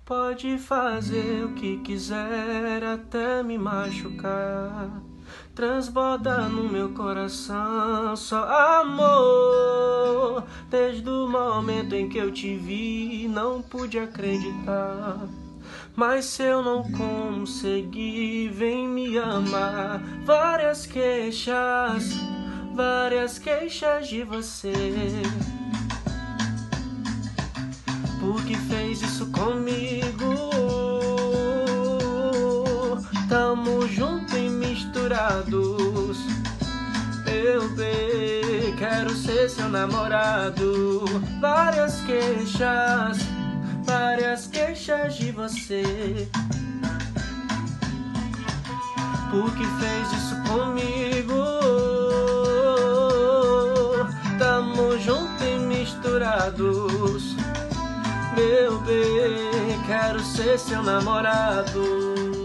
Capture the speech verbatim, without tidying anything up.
Pode fazer o que quiser até me machucar. Transborda no meu coração só amor. Desde o momento em que eu te vi, não pude acreditar. Mas se eu não conseguir, vem me amar. Várias queixas, várias queixas de você. Por que fez isso comigo? Tamo junto e misturados. Eu bem, quero ser seu namorado. Várias queixas, várias queixas de você. Por que fez isso comigo? Tamo junto e misturados. Meu bem, quero ser seu namorado.